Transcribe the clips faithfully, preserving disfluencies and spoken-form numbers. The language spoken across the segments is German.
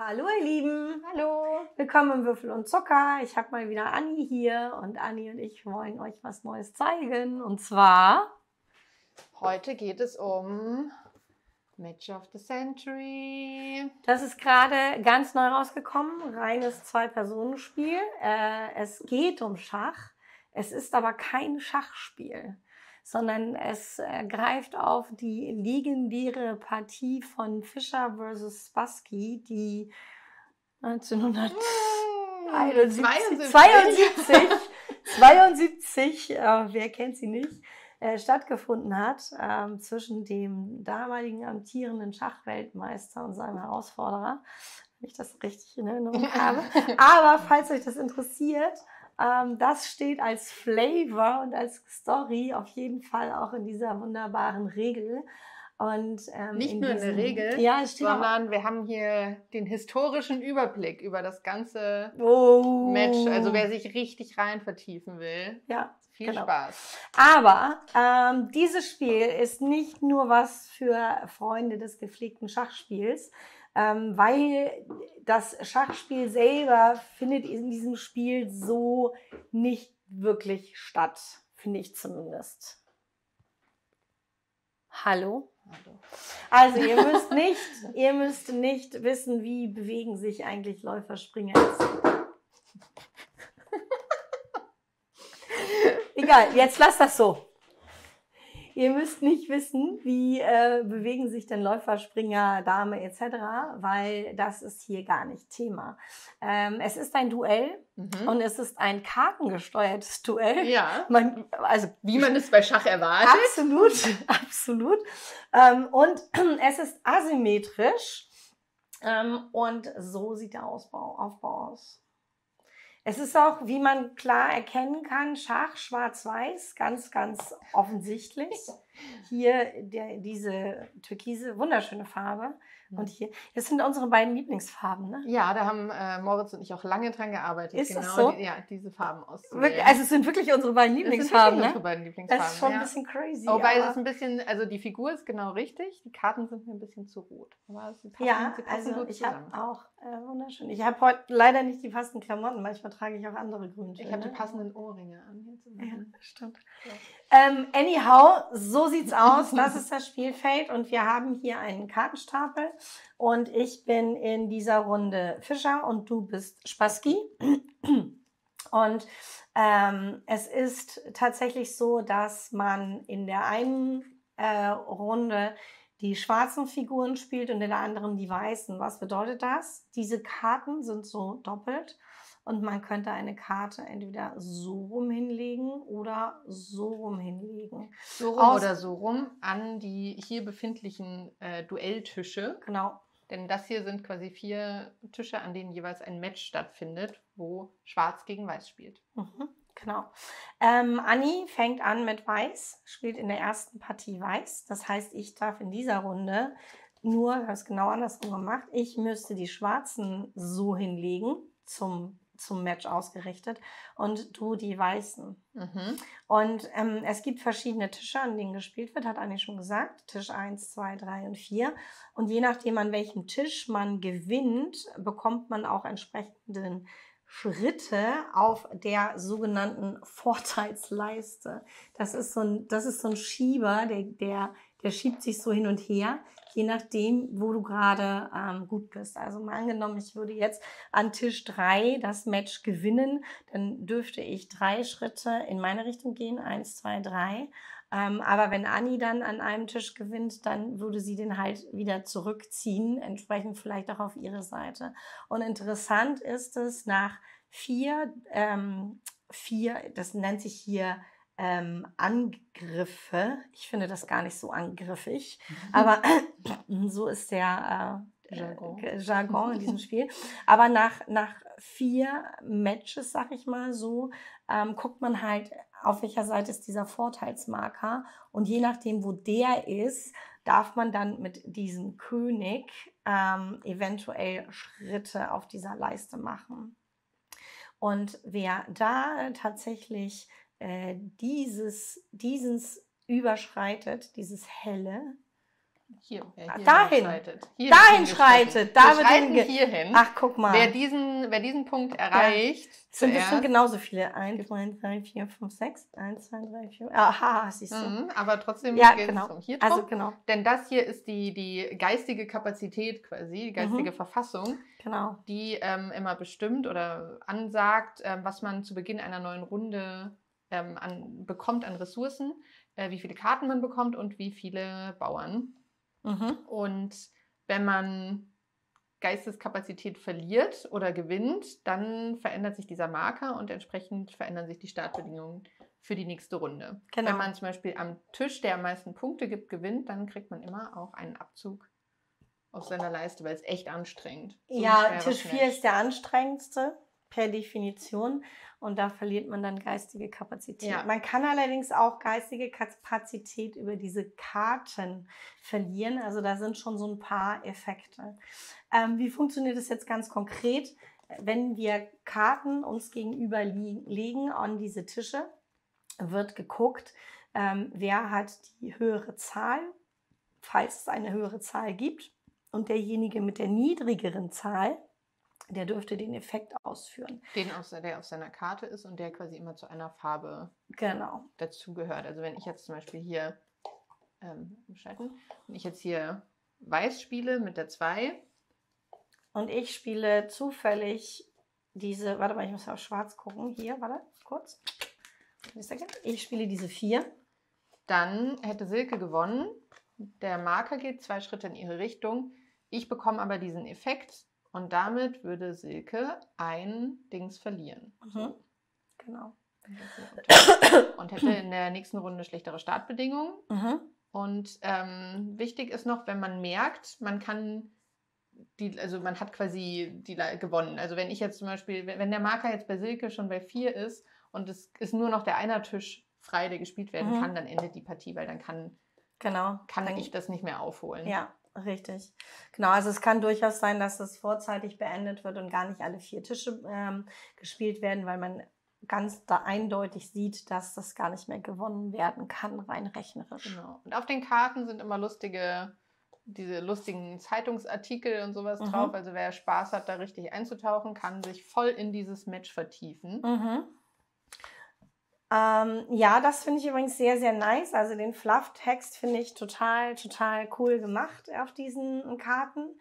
Hallo ihr Lieben, Hallo. willkommen im Würfel und Zucker. Ich habe mal wieder Anni hier und Anni und ich wollen euch was Neues zeigen. Und zwar, heute geht es um Match of the Century. das ist gerade ganz neu rausgekommen, reines Zwei-Personen-Spiel. Äh, es geht um Schach, es ist aber kein Schachspiel, sondern es äh, greift auf die legendäre Partie von Fischer versus Spassky, die neunzehnhunderteinundsiebzig, zweiundsiebzig, zweiundsiebzig, äh, wer kennt sie nicht, äh, stattgefunden hat äh, zwischen dem damaligen amtierenden Schachweltmeister und seinem Herausforderer, wenn ich das richtig in Erinnerung habe. Aber falls euch das interessiert, ähm, das steht als Flavor und als Story auf jeden Fall auch in dieser wunderbaren Regel. Und, ähm, Nicht in nur diesem, eine Regel, ja, es steht sondern auch, wir haben hier den historischen Überblick über das ganze oh. Match. Also wer sich richtig rein vertiefen will, ja, viel genau. Spaß. Aber ähm, dieses Spiel ist nicht nur was für Freunde des gepflegten Schachspiels, ähm, weil das Schachspiel selber findet in diesem Spiel so nicht wirklich statt, finde ich zumindest. Hallo? Also ihr müsst nicht, ihr müsst nicht wissen, wie bewegen sich eigentlich Läufer, Springer. Egal, jetzt lasst das so. Ihr müsst nicht wissen, wie äh, bewegen sich denn Läufer, Springer, Dame et cetera, weil das ist hier gar nicht Thema. Ähm, es ist ein Duell Mhm. und es ist ein kartengesteuertes Duell. Ja, Man, also wie man es bei Schach erwartet. Absolut, absolut. Ähm, und es ist asymmetrisch ähm, und so sieht der Ausbau, Aufbau aus. Es ist auch, wie man klar erkennen kann, Schach, schwarz-weiß, ganz, ganz offensichtlich. Hier der, diese türkise, wunderschöne Farbe. Und hier, das sind unsere beiden Lieblingsfarben, ne? Ja, da haben äh, Moritz und ich auch lange dran gearbeitet, Ist genau das so? die, ja, diese Farben auszuwählen. Wirklich, also es sind wirklich unsere beiden Lieblingsfarben, das sind wirklich ne? unsere beiden Lieblingsfarben. Das ist schon ja. ein bisschen crazy. Wobei aber es ist ein bisschen, also die Figur ist genau richtig, die Karten sind mir ein bisschen zu rot. Aber sie passen, ja, sie passen also gut ich habe zusammen. auch, äh, wunderschön. Ich habe heute leider nicht die passenden Klamotten, manchmal trage ich auch andere Grüntöne. Ich habe die passenden Ohrringe an. Hier zu Ja, stimmt. Ja. Ähm, anyhow, so sieht's aus. Das ist das Spielfeld und wir haben hier einen Kartenstapel und ich bin in dieser Runde Fischer und du bist Spassky. Und ähm, es ist tatsächlich so, dass man in der einen äh, Runde die schwarzen Figuren spielt und in der anderen die weißen. Was bedeutet das? Diese Karten sind so doppelt. Und man könnte eine Karte entweder so rum hinlegen oder so rum hinlegen. So rum Aus, oder so rum an die hier befindlichen äh, Duelltische. Genau. Denn das hier sind quasi vier Tische, an denen jeweils ein Match stattfindet, wo Schwarz gegen Weiß spielt. Mhm, genau. Ähm, Anni fängt an mit Weiß, spielt in der ersten Partie Weiß. Das heißt, ich darf in dieser Runde nur, ich habe es genau andersrum gemacht, ich müsste die Schwarzen so hinlegen, zum zum Match ausgerichtet und du die Weißen. Mhm. Und ähm, es gibt verschiedene Tische, an denen gespielt wird, hat Anni schon gesagt. Tisch eins, zwei, drei und vier. Und je nachdem, an welchem Tisch man gewinnt, bekommt man auch entsprechende Schritte auf der sogenannten Vorteilsleiste. Das ist so ein, das ist so ein Schieber, der, der, der schiebt sich so hin und her, je nachdem, wo du gerade ähm, gut bist. Also mal angenommen, ich würde jetzt an Tisch drei das Match gewinnen, dann dürfte ich drei Schritte in meine Richtung gehen, eins, zwei, drei. Ähm, aber wenn Anni dann an einem Tisch gewinnt, dann würde sie den halt wieder zurückziehen, entsprechend vielleicht auch auf ihre Seite. Und interessant ist es, nach vier, ähm, vier, das nennt sich hier ähm, Angriffe. Ich finde das gar nicht so angriffig, mhm. aber so ist der äh, Jargon. Äh, Jargon in diesem Spiel. Aber nach, nach vier Matches, sag ich mal so, ähm, guckt man halt, auf welcher Seite ist dieser Vorteilsmarker. Und je nachdem, wo der ist, darf man dann mit diesem König ähm, eventuell Schritte auf dieser Leiste machen. Und wer da tatsächlich äh, dieses, dieses überschreitet, dieses helle, Hier, wer hier Dahin. schreitet. Hier Dahin wird schreitet. Da wir wird schreiten hinge- hier hin. Ach, guck mal. Wer diesen, wer diesen Punkt erreicht, Es sind zuerst, bestimmt genauso viele. eins, zwei, drei, vier, fünf, sechs. eins, zwei, drei, vier. Aha, siehst du. Mhm, aber trotzdem Ja, geht genau. es um hier drum. Also genau. Denn das hier ist die, die geistige Kapazität quasi, die geistige Mhm. Verfassung, Genau. die ähm, immer bestimmt oder ansagt, ähm, was man zu Beginn einer neuen Runde ähm, an, bekommt an Ressourcen, äh, wie viele Karten man bekommt und wie viele Bauern. Mhm. Und wenn man Geisteskapazität verliert oder gewinnt, dann verändert sich dieser Marker und entsprechend verändern sich die Startbedingungen für die nächste Runde. Genau. Wenn man zum Beispiel am Tisch, der am meisten Punkte gibt, gewinnt, dann kriegt man immer auch einen Abzug aus seiner Leiste, weil es echt anstrengend. So ein Ja, schweres Tisch vier Match. ist der anstrengendste per Definition und da verliert man dann geistige Kapazität. Ja. Man kann allerdings auch geistige Kapazität über diese Karten verlieren. Also da sind schon so ein paar Effekte. Ähm, wie funktioniert das jetzt ganz konkret? Wenn wir Karten uns gegenüber li- legen an diese Tische, wird geguckt, ähm, wer hat die höhere Zahl, falls es eine höhere Zahl gibt. Und derjenige mit der niedrigeren Zahl, der dürfte den Effekt ausführen. Den, aus, der auf seiner Karte ist und der quasi immer zu einer Farbe Genau. dazugehört. Also wenn ich jetzt zum Beispiel hier, ähm, umschalten, wenn ich jetzt hier Weiß spiele mit der zwei, Und ich spiele zufällig diese, warte mal, ich muss auf schwarz gucken. Hier, warte, kurz. Ich spiele diese vier. dann hätte Silke gewonnen. Der Marker geht zwei Schritte in ihre Richtung. Ich bekomme aber diesen Effekt und damit würde Silke ein Dings verlieren. Mhm. Genau. Und hätte in der nächsten Runde schlechtere Startbedingungen. Mhm. Und ähm, wichtig ist noch, wenn man merkt, man kann die, also man hat quasi die Le- gewonnen. Also wenn ich jetzt zum Beispiel, wenn wenn der Marker jetzt bei Silke schon bei vier ist und es ist nur noch der Einertisch frei, der gespielt werden Mhm. kann, dann endet die Partie, weil dann kann, Genau. kann Dann- ich das nicht mehr aufholen. Ja, richtig. Genau, also es kann durchaus sein, dass das vorzeitig beendet wird und gar nicht alle vier Tische ähm, gespielt werden, weil man ganz da eindeutig sieht, dass das gar nicht mehr gewonnen werden kann, rein rechnerisch. Genau. Und auf den Karten sind immer lustige, diese lustigen Zeitungsartikel und sowas Mhm. drauf. Also wer Spaß hat, da richtig einzutauchen, kann sich voll in dieses Match vertiefen. Mhm. Ähm, ja, das finde ich übrigens sehr, sehr nice. Also den Fluff-Text finde ich total, total cool gemacht auf diesen Karten.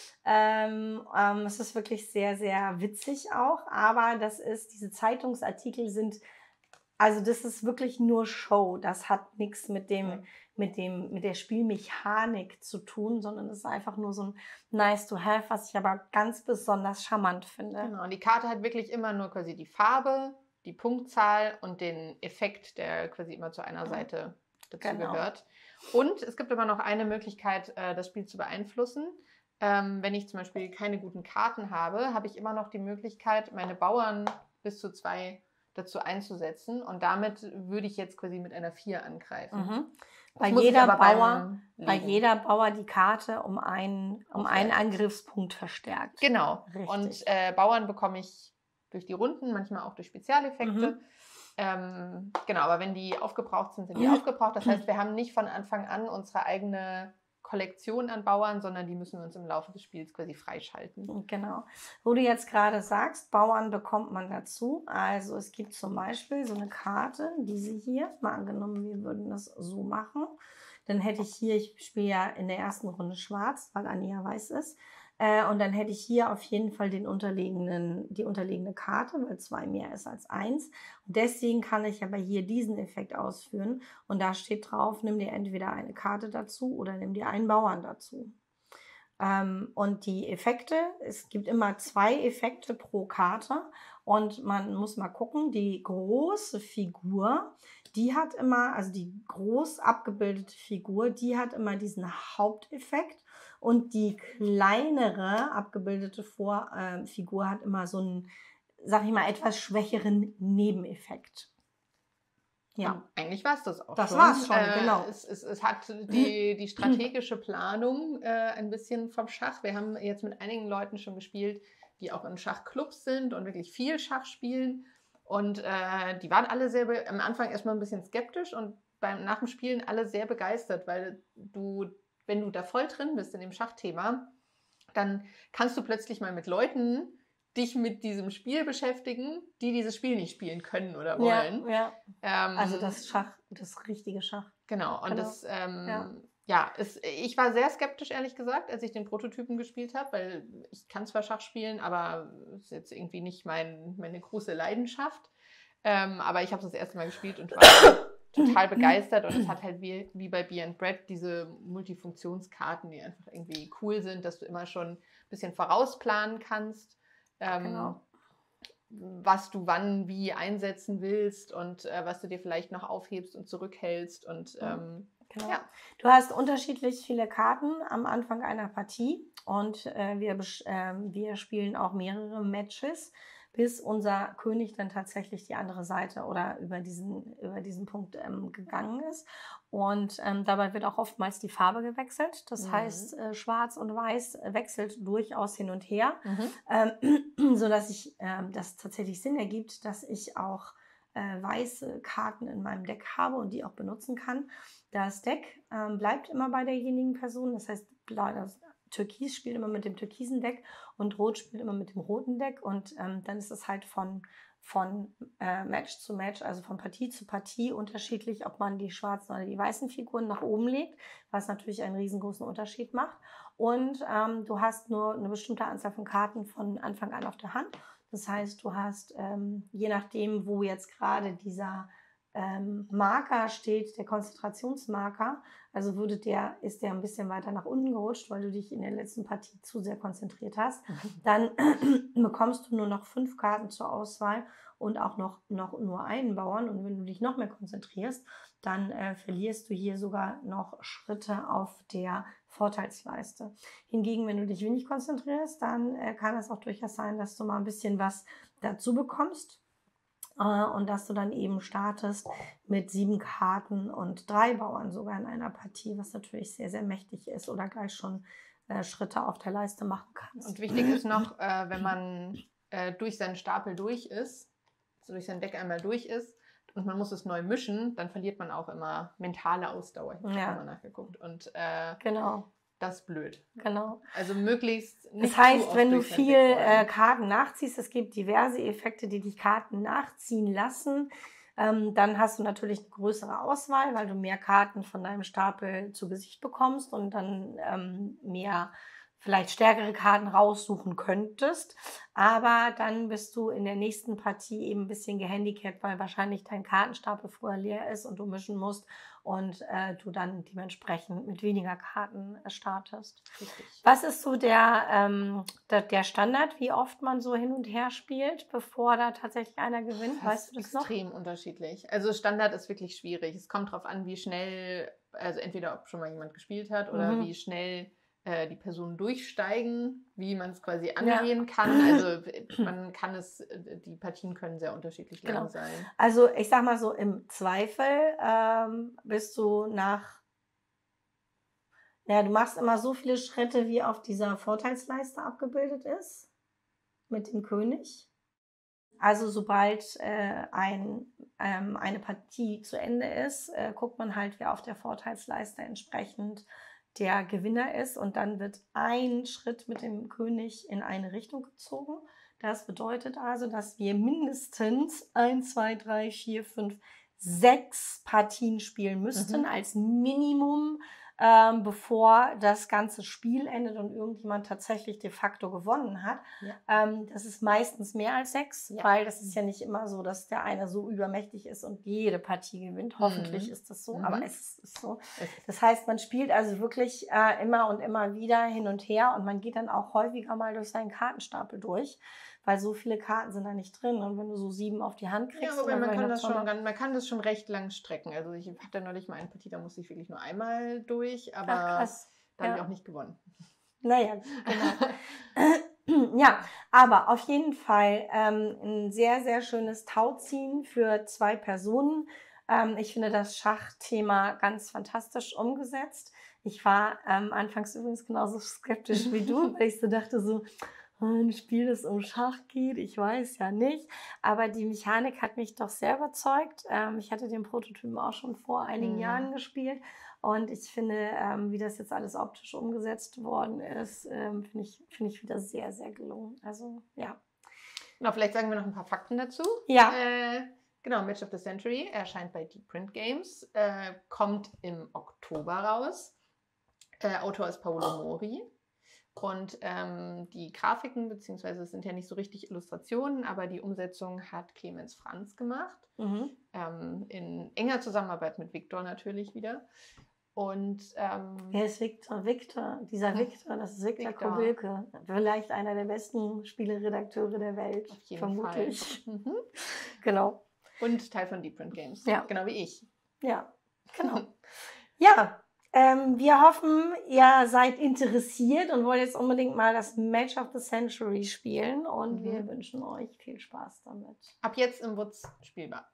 Ähm, ähm, es ist wirklich sehr, sehr witzig auch. Aber das ist, diese Zeitungsartikel sind, also das ist wirklich nur Show. Das hat nichts mit dem, mit dem, mit der Spielmechanik zu tun, sondern es ist einfach nur so ein nice to have, was ich aber ganz besonders charmant finde. Genau. Und die Karte hat wirklich immer nur quasi die Farbe, die Punktzahl und den Effekt, der quasi immer zu einer Seite dazu Genau. gehört. Und es gibt aber noch eine Möglichkeit, äh, das Spiel zu beeinflussen. Ähm, wenn ich zum Beispiel keine guten Karten habe, habe ich immer noch die Möglichkeit, meine Bauern bis zu zwei dazu einzusetzen. Und damit würde ich jetzt quasi mit einer vier angreifen. Mhm. Das Bei muss ich jeder, aber beim Bauer, bei Legen. jeder Bauer die Karte um einen, um einen Aufwertet. Angriffspunkt verstärkt. Genau. Richtig. Und äh, Bauern bekomme ich durch die Runden, manchmal auch durch Spezialeffekte. Mhm. Ähm, genau, aber wenn die aufgebraucht sind, sind die aufgebraucht. Das heißt, wir haben nicht von Anfang an unsere eigene Kollektion an Bauern, sondern die müssen wir uns im Laufe des Spiels quasi freischalten. Genau. Wo du jetzt gerade sagst, Bauern bekommt man dazu. Also es gibt zum Beispiel so eine Karte, diese hier. Mal angenommen, wir würden das so machen. Dann hätte ich hier, ich spiele ja in der ersten Runde schwarz, weil Anja weiß ist. Äh, und dann hätte ich hier auf jeden Fall den unterlegenen, die unterlegene Karte, weil zwei mehr ist als eins. Und deswegen kann ich aber hier diesen Effekt ausführen. Und da steht drauf, nimm dir entweder eine Karte dazu oder nimm dir einen Bauern dazu. Ähm, und die Effekte, es gibt immer zwei Effekte pro Karte. Und man muss mal gucken, die große Figur, die hat immer, also die groß abgebildete Figur, die hat immer diesen Haupteffekt. Und die kleinere abgebildete Vor äh, Figur hat immer so einen, sag ich mal, etwas schwächeren Nebeneffekt. Ja. Und eigentlich war es das auch Das schon. war's schon, äh, genau. Es, es, es hat die, die strategische Planung äh, ein bisschen vom Schach. Wir haben jetzt mit einigen Leuten schon gespielt, die auch in Schachclubs sind und wirklich viel Schach spielen. Und äh, die waren alle sehr, be- am Anfang erstmal ein bisschen skeptisch und beim, nach dem Spielen alle sehr begeistert, weil du wenn du da voll drin bist in dem Schachthema, dann kannst du plötzlich mal mit Leuten dich mit diesem Spiel beschäftigen, die dieses Spiel nicht spielen können oder wollen. Ja, ja. Ähm, Also das Schach, das richtige Schach. Genau, und Genau. das, ähm, Ja. ja, es, ich war sehr skeptisch, ehrlich gesagt, als ich den Prototypen gespielt habe, weil ich kann zwar Schach spielen, aber es ist jetzt irgendwie nicht mein, meine große Leidenschaft. Ähm, aber ich habe es das erste Mal gespielt und war total begeistert, und es hat halt wie, wie bei Beer and Bread diese Multifunktionskarten, die einfach irgendwie cool sind, dass du immer schon ein bisschen vorausplanen kannst. Ähm, Genau. was du wann wie einsetzen willst und äh, was du dir vielleicht noch aufhebst und zurückhältst. Und ähm, Genau. ja. Du hast unterschiedlich viele Karten am Anfang einer Partie, und äh, wir, äh, wir spielen auch mehrere Matches, bis unser König dann tatsächlich die andere Seite oder über diesen, über diesen Punkt ähm, gegangen ist. Und ähm, dabei wird auch oftmals die Farbe gewechselt. Das Mhm. heißt, äh, Schwarz und Weiß wechselt durchaus hin und her, Mhm. ähm, sodass ich, äh, das tatsächlich Sinn ergibt, dass ich auch äh, weiße Karten in meinem Deck habe und die auch benutzen kann. Das Deck ähm, bleibt immer bei derjenigen Person. Das heißt, das Türkis spielt immer mit dem türkisen Deck und Rot spielt immer mit dem roten Deck. Und ähm, dann ist es halt von, von äh, Match zu Match, also von Partie zu Partie unterschiedlich, ob man die schwarzen oder die weißen Figuren nach oben legt, was natürlich einen riesengroßen Unterschied macht. Und ähm, du hast nur eine bestimmte Anzahl von Karten von Anfang an auf der Hand. Das heißt, du hast, ähm, je nachdem, wo jetzt gerade dieser ähm, Marker steht, der Konzentrationsmarker, also würde der, ist der ein bisschen weiter nach unten gerutscht, weil du dich in der letzten Partie zu sehr konzentriert hast, dann bekommst du nur noch fünf Karten zur Auswahl und auch noch, noch nur einen Bauern. Und wenn du dich noch mehr konzentrierst, dann äh, verlierst du hier sogar noch Schritte auf der Vorteilsleiste. Hingegen, wenn du dich wenig konzentrierst, dann äh, kann es auch durchaus sein, dass du mal ein bisschen was dazu bekommst äh, und dass du dann eben startest mit sieben Karten und drei Bauern sogar in einer Partie, was natürlich sehr, sehr mächtig ist, oder gleich schon äh, Schritte auf der Leiste machen kannst. Und wichtig ist noch, äh, wenn man äh, durch seinen Stapel durch ist, also durch sein Deck einmal durch ist, und man muss es neu mischen, dann verliert man auch immer mentale Ausdauer. Ich habe Ja. mal nachgeguckt. Und äh, Genau. das ist blöd. Genau. Also möglichst nicht Das heißt, zu oft wenn du durch sein viel Deck rollen. äh, Karten nachziehst, es gibt diverse Effekte, die die Karten nachziehen lassen, ähm, dann hast du natürlich eine größere Auswahl, weil du mehr Karten von deinem Stapel zu Gesicht bekommst und dann ähm, mehr, vielleicht stärkere Karten raussuchen könntest. Aber dann bist du in der nächsten Partie eben ein bisschen gehandicapt, weil wahrscheinlich dein Kartenstapel früher leer ist und du mischen musst und äh, du dann dementsprechend mit weniger Karten äh, startest. Richtig. Was ist so der, ähm, der, der Standard, wie oft man so hin und her spielt, bevor da tatsächlich einer gewinnt? Das Weißt du das ist noch? extrem unterschiedlich. Also Standard ist wirklich schwierig. Es kommt darauf an, wie schnell, also entweder ob schon mal jemand gespielt hat oder Mhm. wie schnell äh, die Personen durchsteigen, wie man es quasi Ja. angehen kann. Also man kann es, die Partien können sehr unterschiedlich lang Genau. sein. Also ich sag mal so, im Zweifel ähm, bist du nach, ja, du machst immer so viele Schritte, wie auf dieser Vorteilsleiste abgebildet ist mit dem König. Also sobald äh, ein, ähm, eine Partie zu Ende ist, äh, guckt man halt, wer auf der Vorteilsleiste entsprechend der Gewinner ist, und dann wird ein Schritt mit dem König in eine Richtung gezogen. Das bedeutet also, dass wir mindestens eins, zwei, drei, vier, fünf, sechs Partien spielen müssten Mhm. als Minimum, ähm, bevor das ganze Spiel endet und irgendjemand tatsächlich de facto gewonnen hat. Ja. Ähm, das ist meistens mehr als sechs, Ja. weil das ist ja nicht immer so, dass der eine so übermächtig ist und jede Partie gewinnt. Hoffentlich Mhm. ist ist das so, Mhm. aber es ist so. Es Das heißt, man spielt also wirklich äh, immer und immer wieder hin und her, und man geht dann auch häufiger mal durch seinen Kartenstapel durch, weil so viele Karten sind da nicht drin, und wenn du so sieben auf die Hand kriegst, Ja, wobei man dann kann, das noch schon, mal- ganz- man kann das schon recht lang strecken. Also ich hatte neulich mal eine Partie, da musste ich wirklich nur einmal durch, aber Ach, krass. da habe Ja. ich auch nicht gewonnen. Naja, genau. Ja, aber auf jeden Fall ähm, ein sehr, sehr schönes Tauziehen für zwei Personen. Ähm, ich finde das Schachthema ganz fantastisch umgesetzt. Ich war ähm, anfangs übrigens genauso skeptisch wie du, weil ich so dachte so, ein Spiel, das um Schach geht. Ich weiß ja nicht. Aber die Mechanik hat mich doch sehr überzeugt. Ähm, ich hatte den Prototypen auch schon vor einigen Mhm. Jahren gespielt. Und ich finde, ähm, wie das jetzt alles optisch umgesetzt worden ist, ähm, finde ich, finde ich wieder sehr, sehr gelungen. Also, ja. Genau, vielleicht sagen wir noch ein paar Fakten dazu. Ja. Äh, genau, Match of the Century erscheint bei Deep Print Games, äh, kommt im Oktober raus. Äh, Autor ist Paolo Mori. Und ähm, die Grafiken, beziehungsweise es sind ja nicht so richtig Illustrationen, aber die Umsetzung hat Clemens Franz gemacht. Mhm. Ähm, in enger Zusammenarbeit mit Victor natürlich wieder. Und ähm, Wer ist Victor? Victor, dieser Victor, das ist Victor, Victor. Kobylke. Vielleicht einer der besten Spieleredakteure der Welt. auf jeden vermutlich. Fall. Mhm. Genau. Und Teil von Deep Print Games. Ja. Genau wie ich. Ja, genau. Ja, ähm, wir hoffen, ihr seid interessiert und wollt jetzt unbedingt mal das Match of the Century spielen. Und Mhm. wir wünschen euch viel Spaß damit. Ab jetzt im Wutz spielbar.